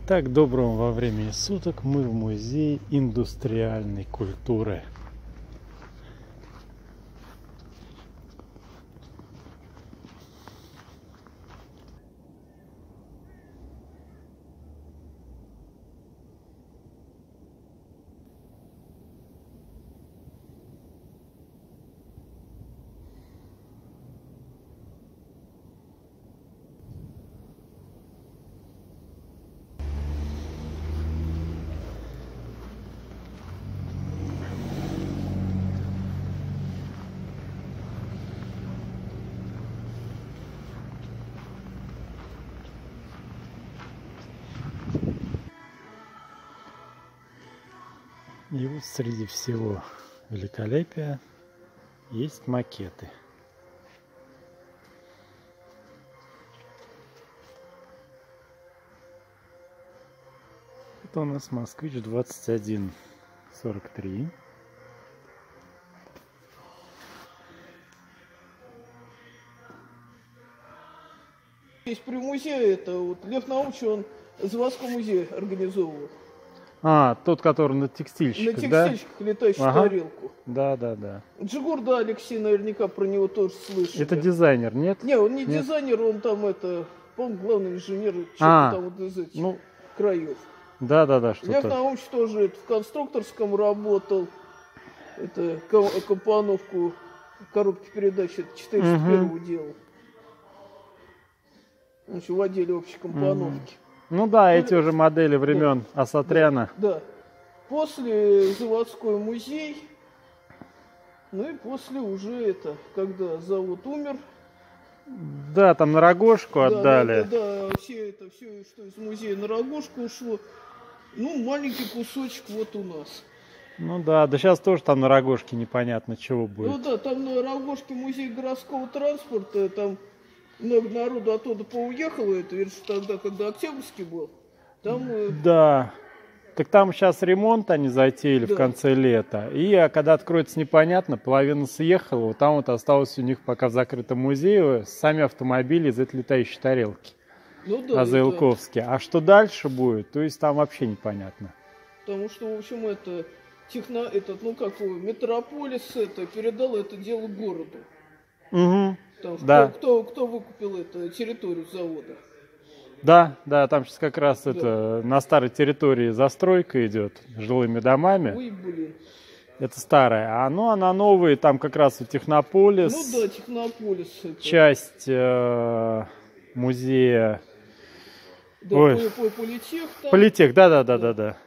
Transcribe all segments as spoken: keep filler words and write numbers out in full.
Итак, доброго во времени суток мы в музее индустриальной культуры. И вот среди всего великолепия есть макеты. Это у нас Москвич двадцать один сорок три. Здесь при музее, это вот Лев Наумович, он заводской музей организовывал. А, тот, который на текстильщиках, На да? текстильщиках, летающую Ага. тарелку. Да, да, да. Джигурда Алексей наверняка про него тоже слышал. Это дизайнер, нет? Не, он не Нет? дизайнер, он там это, по-моему, главный инженер, что-то А, там вот из этих ну, краев. да, да, да, Лев что-то. Наумович тоже это, в конструкторском работал. Это ко- компоновку коробки передач это четыреста первого делал. Он еще в отделе общей компоновки. Ну да, эти уже модели времен Асатряна. Да. После заводской музей, ну и после уже это, когда завод умер. Да, там на Рогожку Да, отдали. Да, да, да, все это, все, что из музея на Рогожку ушло. Ну, маленький кусочек вот у нас. Ну да, да сейчас тоже там на Рогожке непонятно чего будет. Ну да, там на Рогожке музей городского транспорта, там много народу оттуда поуехало, это веришь, тогда, когда Октябрьский был. Там... э, Да. Так там сейчас ремонт они затеяли Да. в конце лета. И а когда откроется непонятно, половина съехала. Вот там вот осталось у них пока в закрытом музее сами автомобили из этой летающей тарелки. ну да, На это- Заилковске. А что дальше будет, то есть там вообще непонятно. Потому что, в общем, это техно, этот, ну как его, Метрополис это передал это дело городу. Угу. Потому что Да. кто, кто, кто выкупил это территорию завода? Да, да, там сейчас как раз это на старой территории застройка идет жилыми домами. Ой, блин. Это старая. А ну а на новые там как раз у Технополис. Ну да, Технополис. Это. Часть э, музея. Да, Ой. по- по- политех там. Политех, да, да, да, да, да.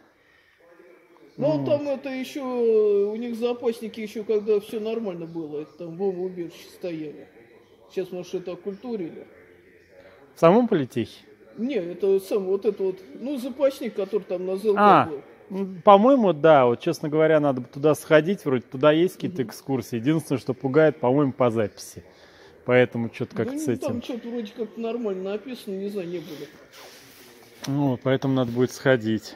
Ну там это еще, у них запасники еще, когда все нормально было, это там бомбоубежище стояли. Сейчас, может, это оккультурили. В самом Политехе? Не, это сам вот это вот, ну, запасник, который там на ЗЛК А, был. ну, по-моему, да. Вот, честно говоря, надо бы туда сходить. Вроде туда есть какие-то экскурсии. Единственное, что пугает, по-моему, по записи. Поэтому что-то как-то Ну, с ну, этим. там что-то вроде как нормально написано, не знаю, не было. Ну, поэтому надо будет сходить.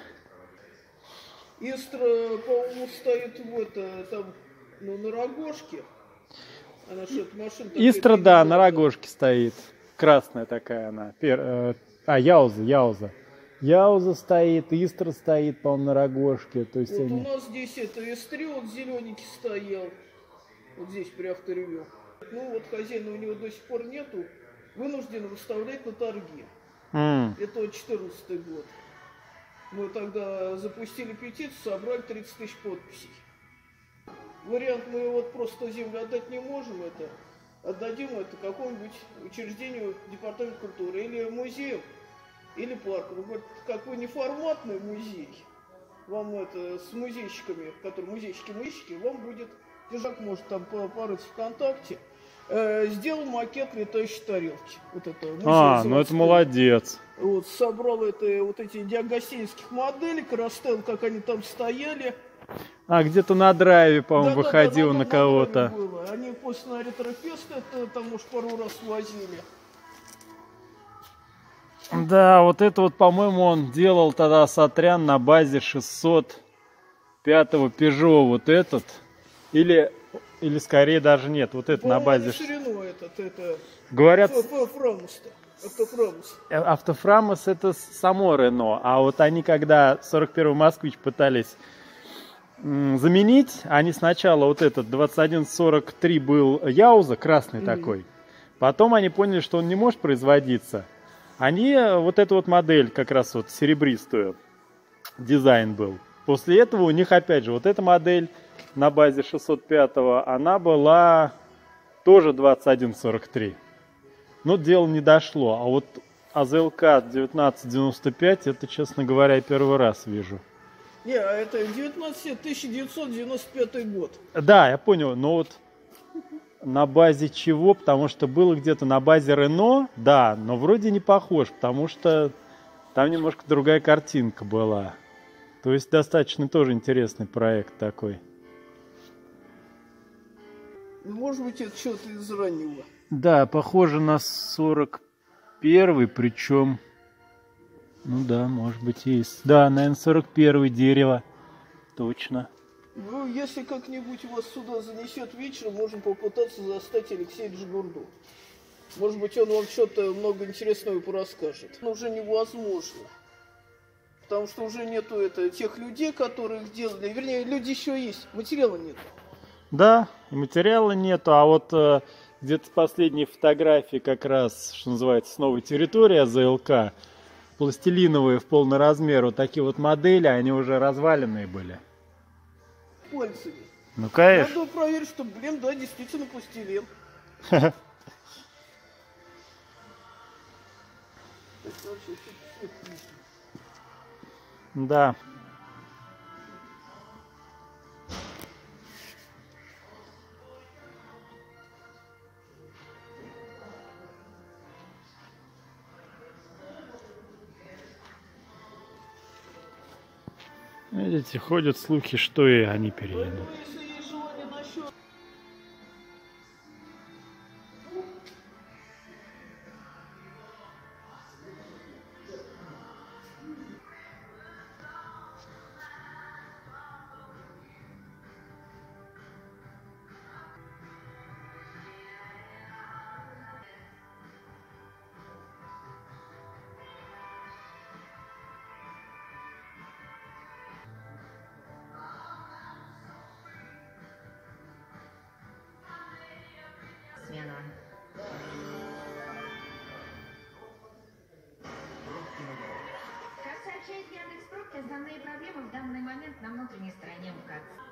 Истра, по-моему, стоит в это, там, ну, на Рогожке. Она что-то машина... такая Истра, да, на передала. Рогожке стоит. Красная такая она. Пер- э, А, Яуза, Яуза. Яуза стоит, Истра стоит, по-моему, на Рогожке. То есть Вот у они... нас здесь это Истри, вот зелененький стоял. Вот здесь при авторевью. Ну, вот хозяина у него до сих пор нету. Вынужден выставлять на торги. М, Это вот четырнадцатый год. Мы тогда запустили петицию, собрали тридцать тысяч подписей. Вариант мы вот просто землю отдать не можем, это отдадим это какому-нибудь учреждению департамента культуры или музею, или парку. Ну, говорит, какой неформатный музей, вам это с музейщиками, которые музейщики-музейщики, вам будет, Держак может там порыться ВКонтакте, э, сделал макет летающей тарелки. Вот это, музей А, ну это заводской. молодец. Вот, собрал это, вот эти диагостинских моделей, расставил, как они там стояли. А, где-то на драйве, по-моему, Да-да-да, выходил да, на да, кого-то. да, было. Они после на ретрофест это там, может, пару раз возили. Да, вот это вот, по-моему, он делал тогда Сатрян на базе шестьсот пятого Peugeot, вот этот. Или, или скорее даже нет, вот это на По-моему, базе. на ширину этот, это... Говорят, Ф- Ф- Фрамуста. Автофрамус. Э, Автофрамус это само Рено, а вот они когда сорок первый Москвич пытались м, заменить, они сначала вот этот двадцать один сорок три был Яуза, красный mm-hmm. такой, потом они поняли, что он не может производиться, они вот эту вот модель как раз вот серебристую, дизайн был. После этого у них опять же вот эта модель на базе шестьсот пятого, она была тоже двадцать один сорок три. Но дело не дошло. А вот АЗЛК девятнадцать девяносто пять, это, честно говоря, я первый раз вижу. Не, а это девятнадцать тысяча девятьсот девяносто пятый год. Да, я понял, но вот на базе чего? Потому что было где-то на базе Рено, да, но вроде не похож, потому что там немножко другая картинка была. То есть достаточно тоже интересный проект такой. Может быть, это что-то из раннего. Да, похоже на сорок первый, причем... Ну да, может быть, есть. Да, наверное, сорок первый дерево. Точно. Ну, если как-нибудь вас сюда занесет вечером, можно попытаться застать Алексея Джигурду. Может быть, он вам что-то много интересного порасскажет. Но уже невозможно. Потому что уже нету это, тех людей, которые их делали. Вернее, люди еще есть, материала нет. Да, материала нету, а вот э, где-то последние фотографии как раз, что называется, с новой территории АЗЛК, пластилиновые в полный размер, вот такие вот модели, они уже разваленные были. Пальцами. Ну, конечно. Надо проверить, что, блин, да, действительно пластилин. Да. Видите, ходят слухи, что и они переедут. Как сообщает Яндекс.Пресс, основные проблемы в данный момент на внутренней стороне МКАД.